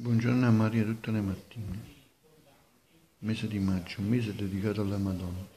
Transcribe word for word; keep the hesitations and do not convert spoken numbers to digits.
Buongiorno a Maria tutte le mattine. Mese di maggio, un mese dedicato alla Madonna.